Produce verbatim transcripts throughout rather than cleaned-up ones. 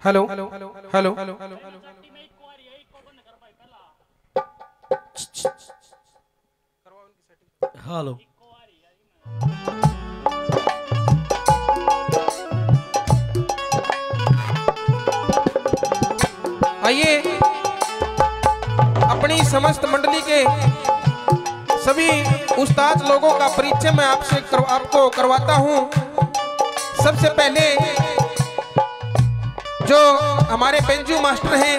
Hello hello hello आइए अपनी समस्त मंडली के सभी उस्ताद लोगों का परिचय मैं आपसे कर, आपको करवाता हूं। सबसे पहले जो हमारे बेंजू मास्टर हैं,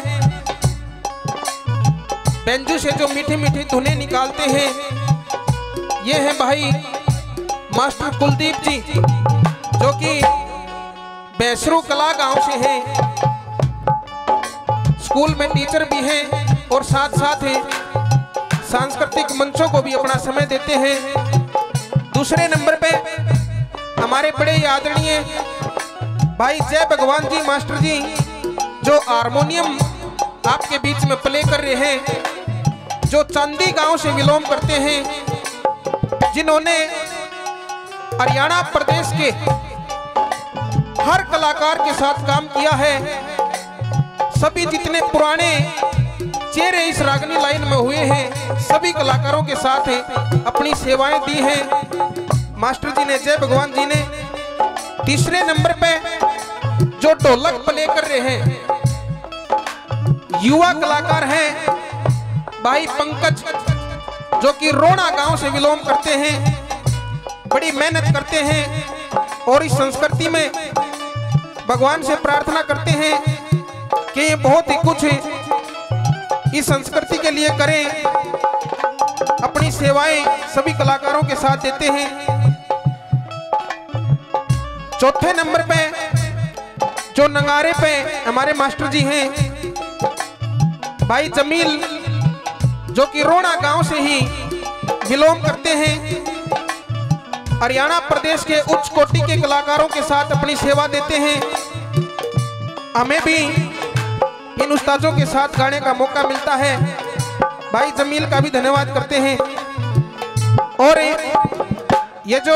बेंजू से जो मीठी मीठी धुनें निकालते हैं, ये हैं भाई मास्टर कुलदीप जी, जो कि बैसरू कला गांव से हैं। स्कूल में टीचर भी हैं और साथ साथ सांस्कृतिक मंचों को भी अपना समय देते हैं। दूसरे नंबर पे हमारे बड़े आदरणीय भाई जय भगवान जी मास्टर जी, जो हारमोनियम आपके बीच में प्ले कर रहे हैं, जो चांदी गांव से विलोम करते हैं, जिन्होंने हरियाणा प्रदेश के हर कलाकार के साथ काम किया है। सभी जितने पुराने चेहरे इस रागनी लाइन में हुए हैं, सभी कलाकारों के साथ अपनी सेवाएं दी हैं मास्टर जी ने, जय भगवान जी ने। तीसरे नंबर पे जो ढोलक प्ले कर रहे हैं, युवा कलाकार हैं भाई पंकज, जो कि रोना गांव से विलोम करते हैं, बड़ी मेहनत करते हैं और इस संस्कृति में भगवान से प्रार्थना करते हैं कि ये बहुत ही कुछ इस संस्कृति के लिए करें। अपनी सेवाएं सभी कलाकारों के साथ देते हैं। चौथे नंबर पे जो नगारे पे हमारे मास्टर जी हैं भाई जमील, जो कि रोना गांव से ही विलोम करते हैं, हरियाणा प्रदेश के उच्च कोटि के कलाकारों के साथ अपनी सेवा देते हैं। हमें भी इन उस्तादों के साथ गाने का मौका मिलता है, भाई जमील का भी धन्यवाद करते हैं। और ये जो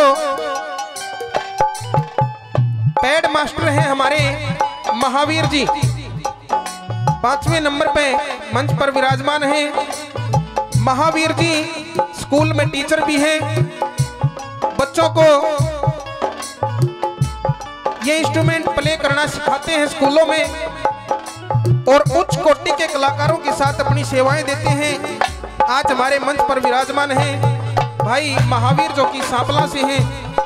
पैड मास्टर हैं हमारे महावीर जी, पांचवें नंबर पे मंच पर विराजमान हैं। महावीर जी स्कूल में टीचर भी हैं, बच्चों को ये इंस्ट्रूमेंट प्ले करना सिखाते हैं स्कूलों में और उच्च कोटि के कलाकारों के साथ अपनी सेवाएं देते हैं। आज हमारे मंच पर विराजमान हैं भाई महावीर, जो कि सांपला से हैं।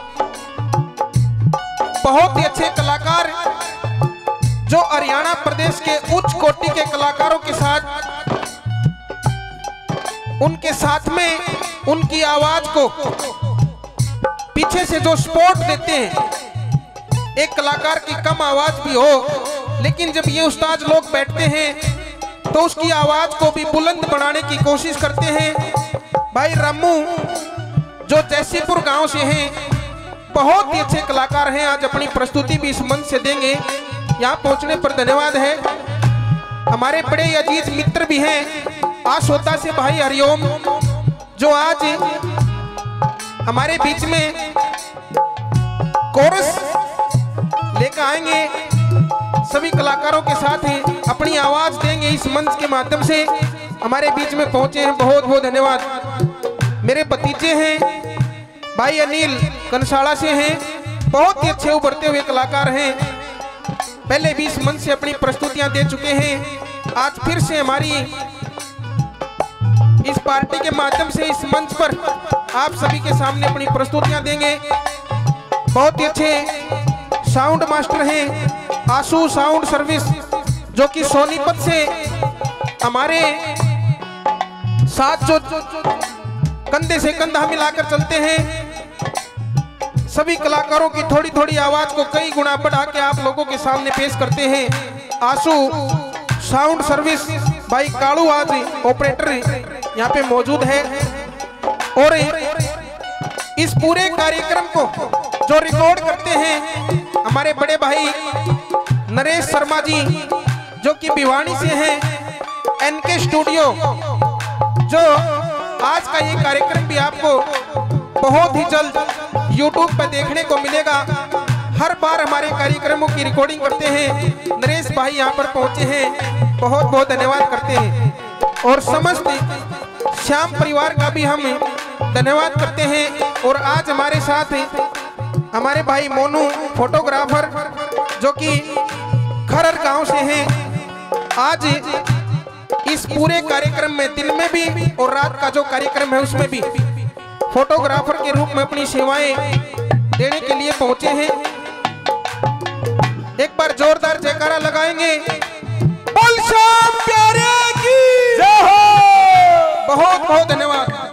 बहुत ही अच्छे कलाकार, जो हरियाणा प्रदेश के उच्च कोटि के कलाकारों के साथ, उनके साथ में उनकी आवाज को पीछे से जो सपोर्ट देते हैं। एक कलाकार की कम आवाज भी हो, लेकिन जब ये उस्ताद लोग बैठते हैं तो उसकी आवाज को भी बुलंद बनाने की कोशिश करते हैं। भाई रामू, जो जैसीपुर गांव से हैं, बहुत ही अच्छे कलाकार हैं। आज अपनी प्रस्तुति भी इस मंच से देंगे। यहाँ पहुंचने पर धन्यवाद है। हमारे बड़े अजीज मित्र भी हैं आसोता से भाई हरिओम, जो आज हमारे बीच में कोरस लेकर आएंगे, सभी कलाकारों के साथ ही अपनी आवाज देंगे इस मंच के माध्यम से। हमारे बीच में पहुंचे हैं, बहुत बहुत धन्यवाद। मेरे भतीजे हैं भाई अनिल, कंसाड़ा से हैं, बहुत ही अच्छे उभरते हुए कलाकार हैं। पहले भी इस मंच से अपनी प्रस्तुतियां दे चुके हैं। आज फिर से हमारी इस पार्टी के माध्यम से इस मंच पर आप सभी के सामने अपनी प्रस्तुतियां देंगे। बहुत ही अच्छे साउंड मास्टर हैं आशु साउंड सर्विस, जो कि सोनीपत से हमारे साथ जो कंधे से कंधा मिलाकर चलते हैं। सभी कलाकारों की थोड़ी थोड़ी आवाज को कई गुना बढ़ा के आप लोगों के सामने पेश करते हैं। आशु साउंड सर्विस भाई कालू आज ऑपरेटर यहाँ पे मौजूद है। और इस पूरे कार्यक्रम को जो रिकॉर्ड करते हैं हमारे बड़े भाई नरेश शर्मा जी, जो कि भिवानी से हैं, एनके स्टूडियो, जो आज का ये कार्यक्रम भी आपको बहुत ही जल्द यूट्यूब पर देखने को मिलेगा। हर बार हमारे कार्यक्रमों की रिकॉर्डिंग करते हैं। नरेश भाई यहाँ पर पहुंचे हैं, बहुत बहुत धन्यवाद करते हैं। और समस्त श्याम परिवार का भी हम धन्यवाद करते हैं। और आज हमारे साथ हमारे भाई मोनू फोटोग्राफर जो कि खरर गांव से हैं, आज इस पूरे कार्यक्रम में दिन में भी और रात का जो कार्यक्रम है उसमें भी फोटोग्राफर के रूप में अपनी सेवाएं देने के लिए पहुंचे हैं। एक बार जोरदार जयकारा लगाएंगे। बोल श्याम प्यारे की जय हो। बहुत बहुत धन्यवाद।